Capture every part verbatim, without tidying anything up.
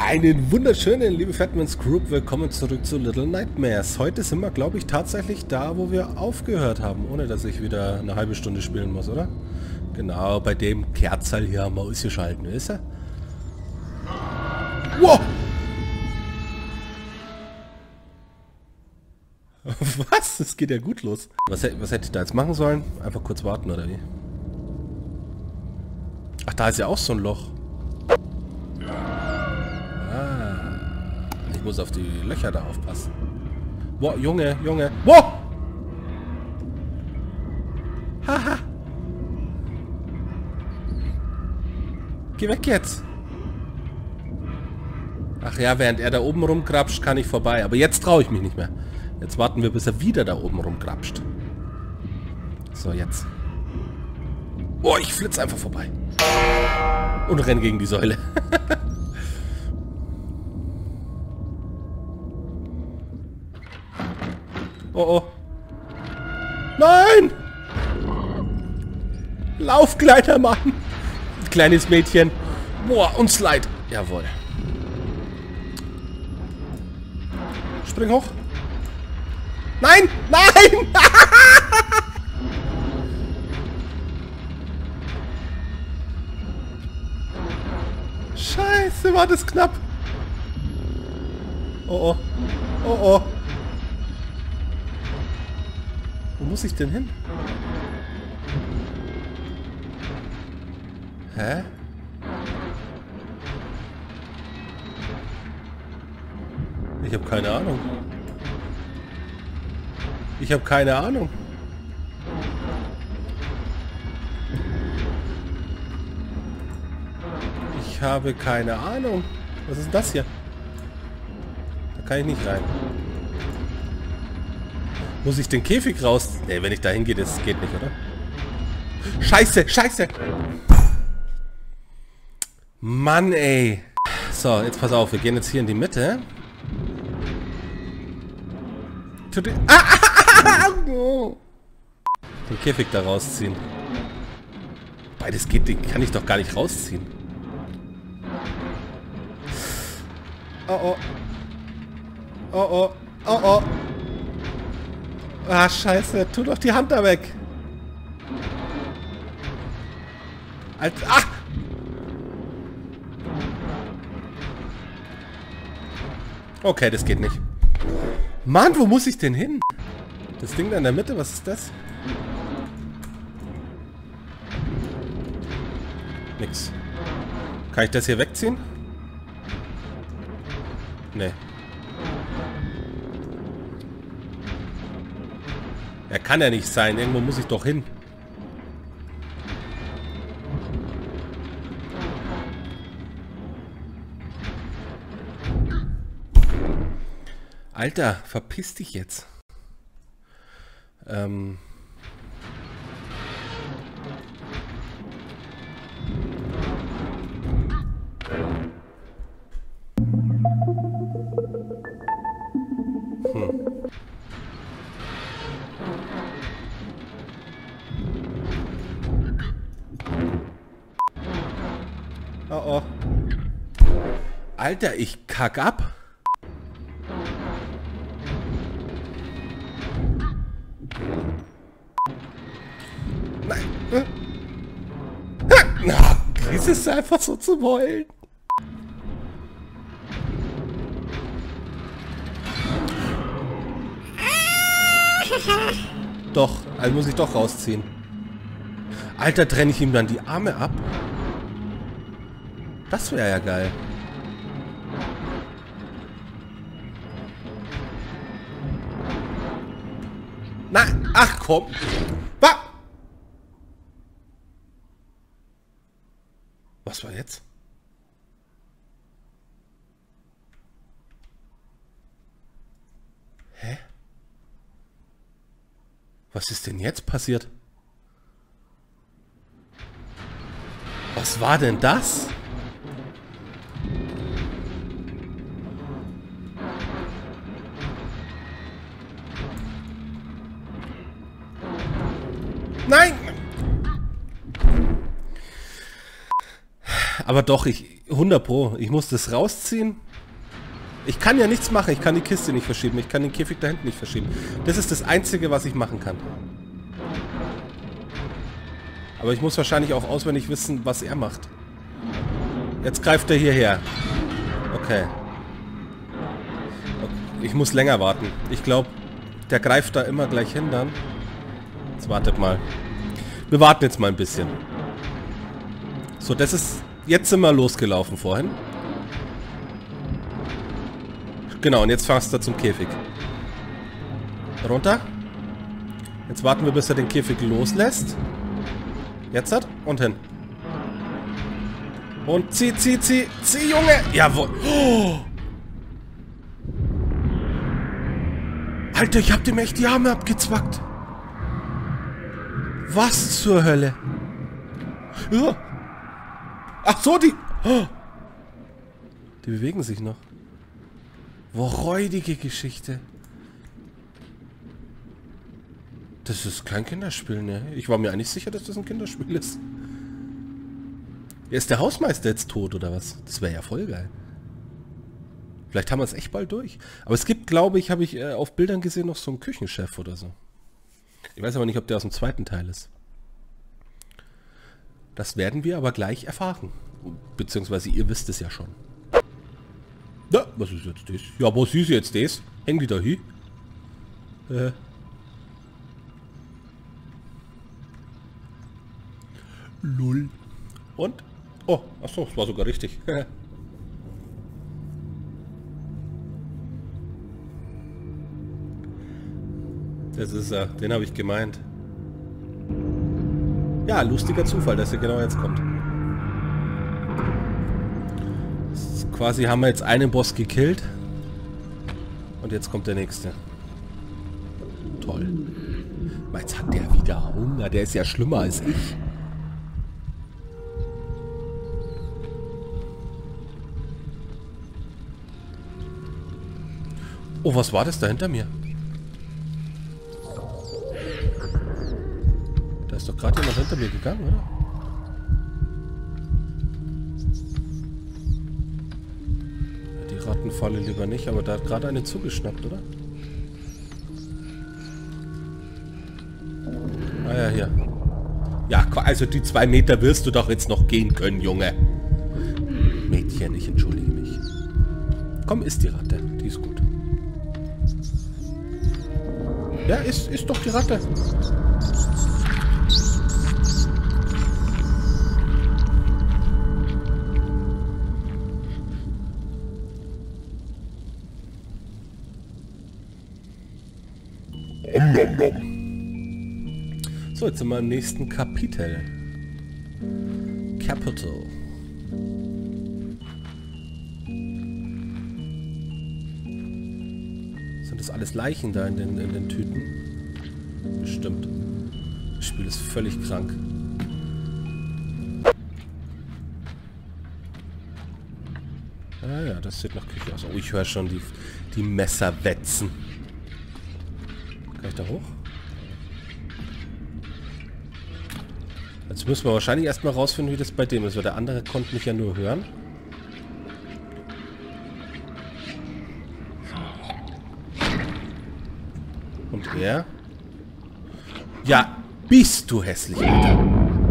Einen wunderschönen, liebe Fatman's Group, willkommen zurück zu Little Nightmares. Heute sind wir, glaube ich, tatsächlich da, wo wir aufgehört haben, ohne dass ich wieder eine halbe Stunde spielen muss, oder? Genau, bei dem Kerzerl hier haben wir ausgeschalten, ist er? Wow! Was? Das geht ja gut los. Was, was hätte ich da jetzt machen sollen? Einfach kurz warten, oder wie? Ach, da ist ja auch so ein Loch. Ich muss auf die Löcher da aufpassen. Boah, Junge, Junge. Boah! Haha! Geh weg jetzt! Ach ja, während er da oben rumkrapscht, kann ich vorbei. Aber jetzt traue ich mich nicht mehr. Jetzt warten wir, bis er wieder da oben rumkrapscht. So, jetzt. Oh, ich flitze einfach vorbei. Und renn gegen die Säule. Oh, oh. Nein! Lauf, kleiner Mann! Kleines Mädchen. Boah, und Slide. Jawohl. Spring hoch. Nein! Nein! Scheiße, war das knapp. Oh, oh. Oh, oh. Wo muss ich denn hin? Hä? Ich habe keine Ahnung. Ich habe keine Ahnung. Ich habe keine Ahnung. Was ist denn das hier? Da kann ich nicht rein. Muss ich den Käfig raus... Ne, wenn ich da hingehe, das geht nicht, oder? Scheiße, scheiße! Mann, ey! So, jetzt pass auf, wir gehen jetzt hier in die Mitte. Den Käfig da rausziehen. Beides geht, den kann ich doch gar nicht rausziehen. Oh, oh. Oh, oh. Oh, oh. Ah, scheiße. Tu doch die Hand da weg. Alter. Ah! Okay, das geht nicht. Mann, wo muss ich denn hin? Das Ding da in der Mitte, was ist das? Nix. Kann ich das hier wegziehen? Nee. Er kann ja nicht sein. Irgendwo muss ich doch hin. Alter, verpiss dich jetzt. Ähm... Hm. Oh oh. Alter, ich kack ab. Nein. Na, es ist einfach so zum Heulen. Doch, also muss ich doch rausziehen. Alter, trenne ich ihm dann die Arme ab? Das wäre ja geil. Nein, ach komm. Was? Was war jetzt? Hä? Was ist denn jetzt passiert? Was war denn das? Nein! Aber doch, ich... hundert Pro. Ich muss das rausziehen. Ich kann ja nichts machen. Ich kann die Kiste nicht verschieben. Ich kann den Käfig da hinten nicht verschieben. Das ist das Einzige, was ich machen kann. Aber ich muss wahrscheinlich auch auswendig wissen, was er macht. Jetzt greift er hierher. Okay. Ich muss länger warten. Ich glaube, der greift da immer gleich hin dann. Jetzt wartet mal. Wir warten jetzt mal ein bisschen. So, das ist... Jetzt sind wir losgelaufen vorhin. Genau, und jetzt fährst du zum Käfig. Runter. Jetzt warten wir, bis er den Käfig loslässt. Jetzt hat und hin. Und zieh, zieh, zieh, zieh, Junge! Jawohl! Oh. Alter, ich hab dem echt die Arme abgezwackt. Was zur Hölle? Ja. Ach so, die... Oh. Die bewegen sich noch. Wo räudige Geschichte. Das ist kein Kinderspiel, ne? Ich war mir eigentlich sicher, dass das ein Kinderspiel ist. Ist der Hausmeister jetzt tot, oder was? Das wäre ja voll geil. Vielleicht haben wir es echt bald durch. Aber es gibt, glaube ich, habe ich äh, auf Bildern gesehen, noch so einen Küchenchef oder so. Ich weiß aber nicht, ob der aus dem zweiten Teil ist. Das werden wir aber gleich erfahren. Beziehungsweise ihr wisst es ja schon. Ja, was ist jetzt das? Ja, was ist jetzt das? Hängen die da hin? Äh. Lull. Und? Oh, achso, das war sogar richtig. Das ist er, den habe ich gemeint. Ja, lustiger Zufall, dass er genau jetzt kommt. Quasi haben wir jetzt einen Boss gekillt. Und jetzt kommt der nächste. Toll. Jetzt hat der wieder Hunger. Der ist ja schlimmer als ich. Oh, was war das da hinter mir? Da ist doch gerade jemand hinter mir gegangen, oder? Die Rattenfalle lieber nicht, aber da hat gerade eine zugeschnappt, oder? Ah ja, hier. Ja, also die zwei Meter wirst du doch jetzt noch gehen können, Junge. Mädchen, ich entschuldige mich. Komm, isst die Ratte. Die ist gut. Ja, ist, ist doch die Ratte. So, jetzt sind wir im nächsten Kapitel. Capital. Sind das alles Leichen da in den, in den Tüten? Bestimmt. Das Spiel ist völlig krank. Ah ja, das sieht nach Küche aus. Oh, ich höre schon die, die Messer wetzen. Kann ich da hoch? Jetzt müssen wir wahrscheinlich erstmal rausfinden, wie das bei dem ist, weil der andere konnte mich ja nur hören. Und er? Ja, bist du hässlich, Alter.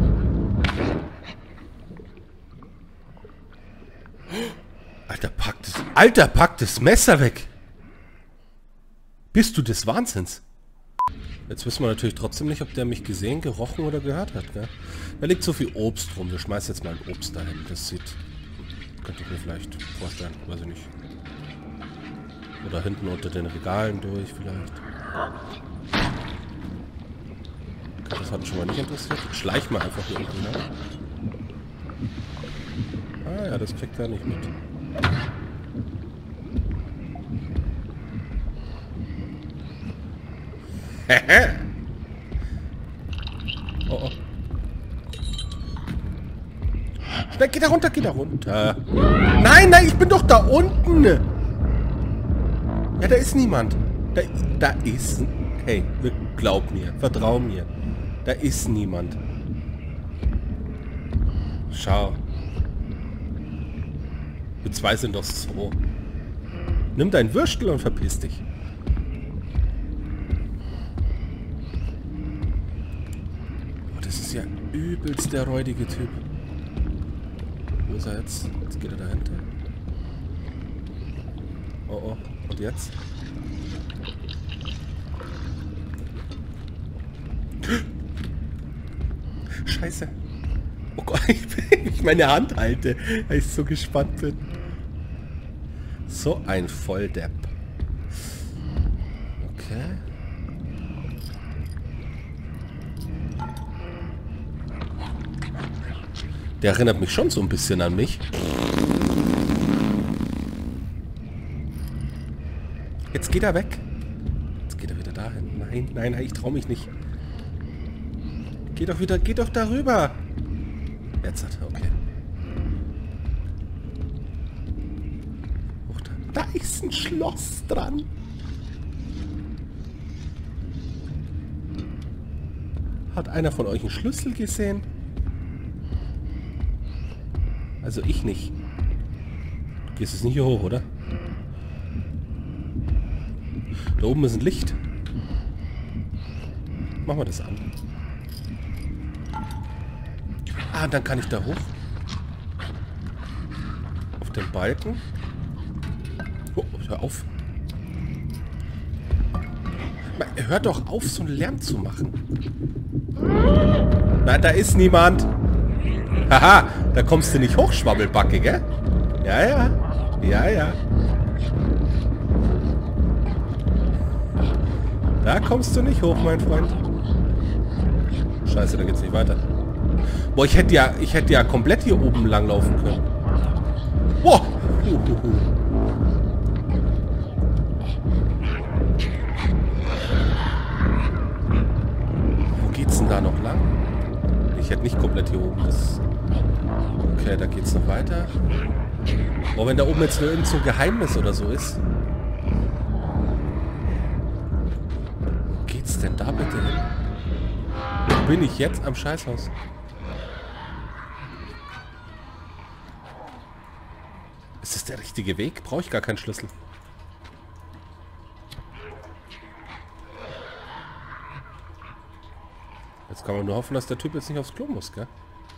Alter, pack das... Alter, pack das Messer weg! Bist du des Wahnsinns? Jetzt wissen wir natürlich trotzdem nicht, ob der mich gesehen, gerochen oder gehört hat, gell? Da liegt so viel Obst rum. Wir schmeißen jetzt mal ein Obst dahin. Das sieht... Könnte ich mir vielleicht vorstellen. Weiß ich nicht. Oder hinten unter den Regalen durch vielleicht. Okay, das hat uns schon mal nicht interessiert. Schleich mal einfach hier unten, ne? Ah ja, das kriegt er nicht mit. Oh, oh. Schnell, geh da runter, geh da runter. Nein, nein, ich bin doch da unten. Ja, da ist niemand. Da, da ist... Hey, glaub mir, vertrau mir. Da ist niemand. Schau. Wir zwei sind doch so. Nimm dein Würstel und verpiss dich. Oh, das ist ja übelst der räudige Typ. Wo ist er jetzt? Jetzt geht er dahinter. Oh oh. Und jetzt? Scheiße. Oh Gott, wenn ich meine Hand halte, weil ich so gespannt bin. So ein Volldepp. Okay. Der erinnert mich schon so ein bisschen an mich. Jetzt geht er weg. Jetzt geht er wieder dahin. Nein, nein, nein, ich traue mich nicht. Geh doch wieder, geh doch darüber. Jetzt hat er, okay. Oh, da, da ist ein Schloss dran. Hat einer von euch einen Schlüssel gesehen? Also ich nicht. Du gehst jetzt nicht hier hoch, oder? Da oben ist ein Licht. Machen wir das an. Ah, dann kann ich da hoch. Auf den Balken. Oh, hör auf. Hör doch auf, so einen Lärm zu machen. Nein, da ist niemand. Haha, da kommst du nicht hoch, Schwabbelbacke, gell? Ja, ja. Ja, ja. Da kommst du nicht hoch, mein Freund. Scheiße, da geht's nicht weiter. Boah, ich hätte ja, ich hätte ja komplett hier oben langlaufen können. Boah! Uhuhu. Wo geht's denn da noch lang? Ich hätte nicht komplett hier oben. Das okay, da geht's noch weiter. Boah, wenn da oben jetzt nur irgend so ein Geheimnis oder so ist. Wo geht's denn da bitte hin? Wo bin ich jetzt am Scheißhaus? Ist das der richtige Weg? Brauche ich gar keinen Schlüssel. Jetzt kann man nur hoffen, dass der Typ jetzt nicht aufs Klo muss, gell?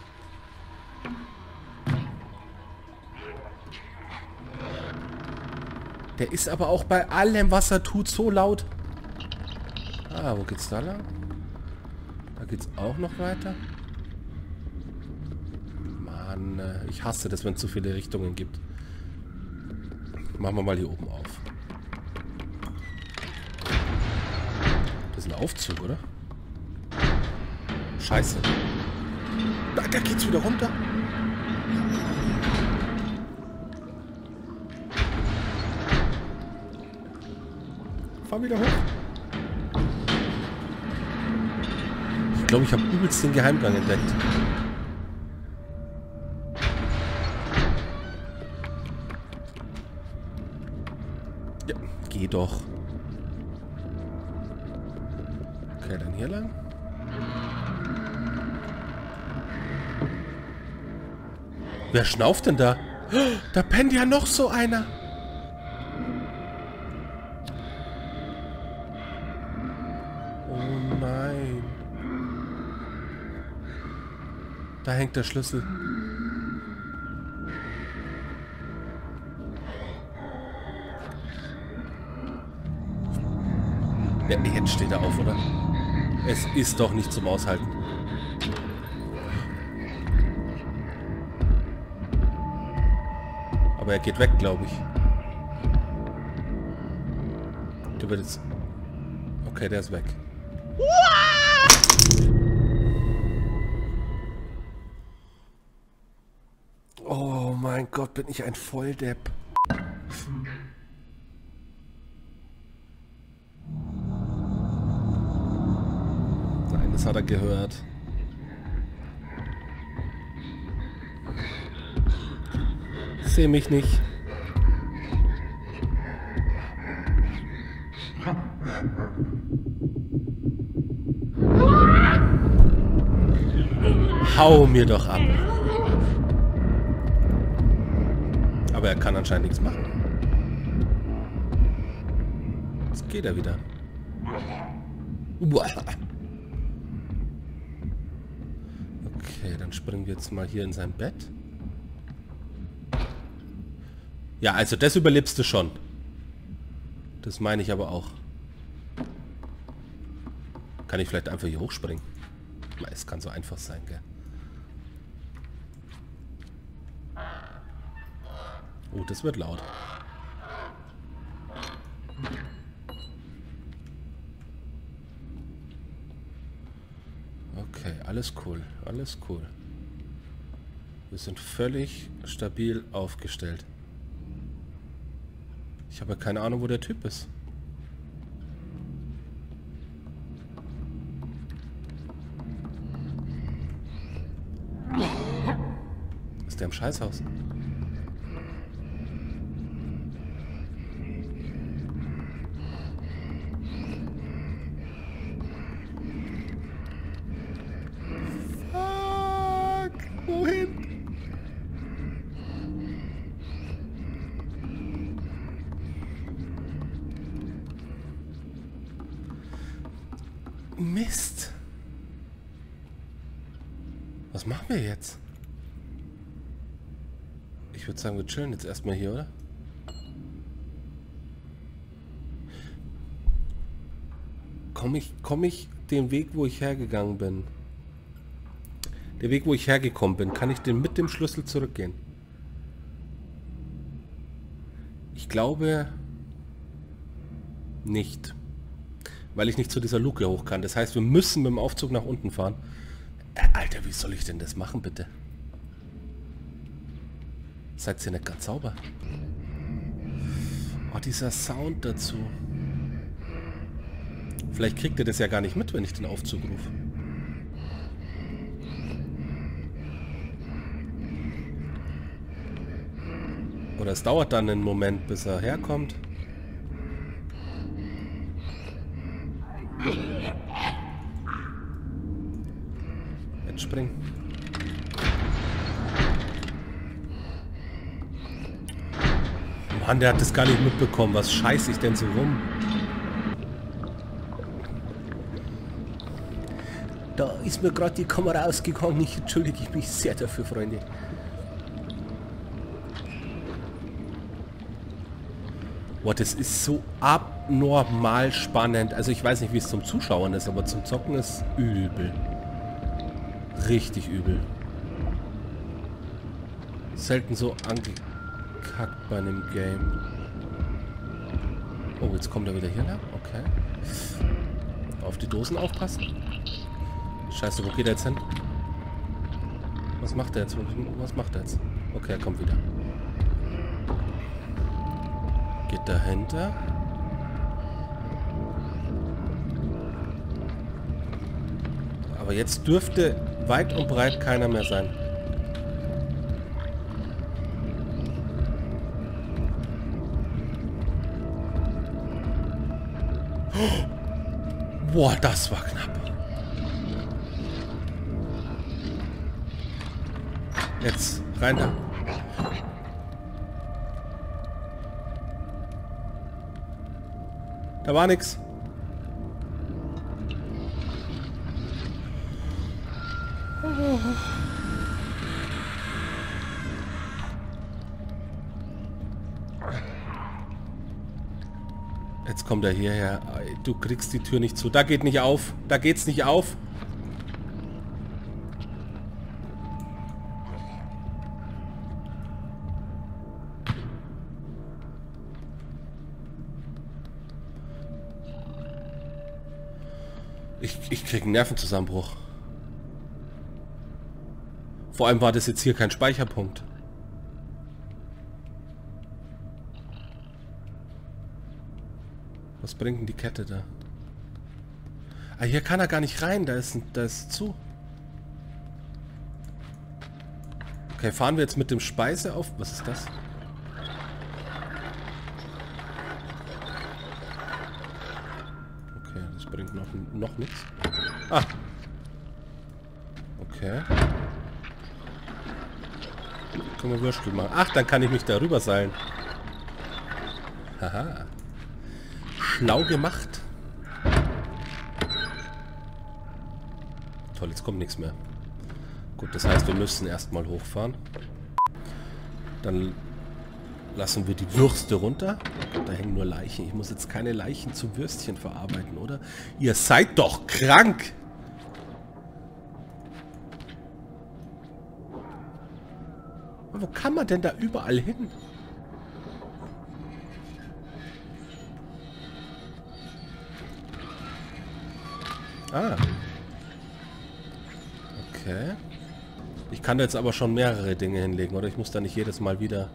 Der ist aber auch bei allem, was er tut, so laut. Ah, wo geht's da lang? Da geht's auch noch weiter. Mann, ich hasse das, wenn es zu viele Richtungen gibt. Machen wir mal hier oben auf. Das ist ein Aufzug, oder? Scheiße. Da, da geht's wieder runter. Fahr wieder hoch. Ich glaube, ich habe übelst den Geheimgang entdeckt. Ja, geh doch. Okay, dann hier lang. Wer schnauft denn da? Da pennt ja noch so einer. Oh nein. Da hängt der Schlüssel. Ja, jetzt steht er auf, oder? Es ist doch nicht zum Aushalten. Aber er geht weg, glaube ich. Der wird jetzt... Okay, der ist weg. Oh mein Gott, bin ich ein Volldepp. Nein, das hat er gehört. Ich sehe mich nicht. Hau mir doch ab. Aber er kann anscheinend nichts machen. Jetzt geht er wieder. Okay, dann springen wir jetzt mal hier in sein Bett. Ja, also das überlebst du schon. Das meine ich aber auch. Kann ich vielleicht einfach hier hochspringen? Es kann so einfach sein, gell? Oh, das wird laut. Okay, alles cool, alles cool. Wir sind völlig stabil aufgestellt. Ich habe keine Ahnung, wo der Typ ist. Ist der im Scheißhaus? Mist. Was machen wir jetzt? Ich würde sagen, wir chillen jetzt erstmal hier, oder? Komme ich, komme ich den Weg, wo ich hergegangen bin? Der Weg, wo ich hergekommen bin, kann ich den mit dem Schlüssel zurückgehen? Ich glaube nicht. Weil ich nicht zu dieser Luke hoch kann. Das heißt, wir müssen mit dem Aufzug nach unten fahren. Äh, Alter, wie soll ich denn das machen, bitte? Seid ihr nicht ganz sauber? Oh, dieser Sound dazu. Vielleicht kriegt ihr das ja gar nicht mit, wenn ich den Aufzug rufe. Oder es dauert dann einen Moment, bis er herkommt. Jetzt springen. Mann, der hat das gar nicht mitbekommen. Was scheiße ich denn so rum? Da ist mir gerade die Kamera ausgegangen. Ich entschuldige mich sehr dafür, Freunde. Boah, das ist so abnormal spannend. Also ich weiß nicht, wie es zum Zuschauen ist, aber zum Zocken ist übel. Richtig übel. Selten so angekackt bei einem Game. Oh, jetzt kommt er wieder hier lang. Okay. Auf die Dosen aufpassen. Scheiße, wo geht er jetzt hin? Was macht er jetzt? Was macht er jetzt? Okay, er kommt wieder. Geht dahinter. Aber jetzt dürfte weit und breit keiner mehr sein. Boah, das war knapp. Jetzt rein da. Da war nix. Jetzt kommt er hierher. Du kriegst die Tür nicht zu. Da geht nicht auf. Da geht's nicht auf. Ich, ich krieg einen Nervenzusammenbruch. Vor allem war das jetzt hier kein Speicherpunkt. Was bringt denn die Kette da? Ah, hier kann er gar nicht rein. Da ist, da ist zu. Okay, fahren wir jetzt mit dem Speise auf. Was ist das? Okay, das bringt noch, noch nichts. Ah. Okay. Können wir Würstel machen. Ach, dann kann ich mich da rüber seilen. Haha. Schlau gemacht. Toll, jetzt kommt nichts mehr. Gut, das heißt, wir müssen erstmal hochfahren. Dann lassen wir die Würste runter. Da hängen nur Leichen. Ich muss jetzt keine Leichen zu Würstchen verarbeiten, oder? Ihr seid doch krank! Wo kann man denn da überall hin? Ah. Okay. Ich kann da jetzt aber schon mehrere Dinge hinlegen, oder? Ich muss da nicht jedes Mal wieder...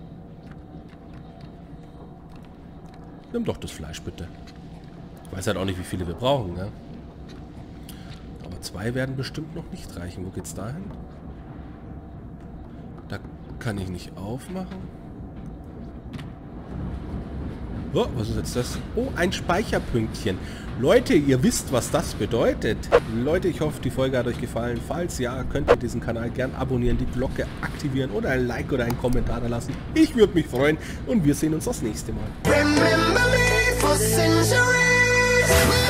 Nimm doch das Fleisch, bitte. Ich weiß halt auch nicht, wie viele wir brauchen, ne? Aber zwei werden bestimmt noch nicht reichen. Wo geht's da hin? Da kann ich nicht aufmachen. Oh, was ist jetzt das? Oh, ein Speicherpünktchen. Leute, ihr wisst, was das bedeutet. Leute, ich hoffe, die Folge hat euch gefallen. Falls ja, könnt ihr diesen Kanal gern abonnieren, die Glocke aktivieren oder ein Like oder einen Kommentar da lassen. Ich würde mich freuen und wir sehen uns das nächste Mal.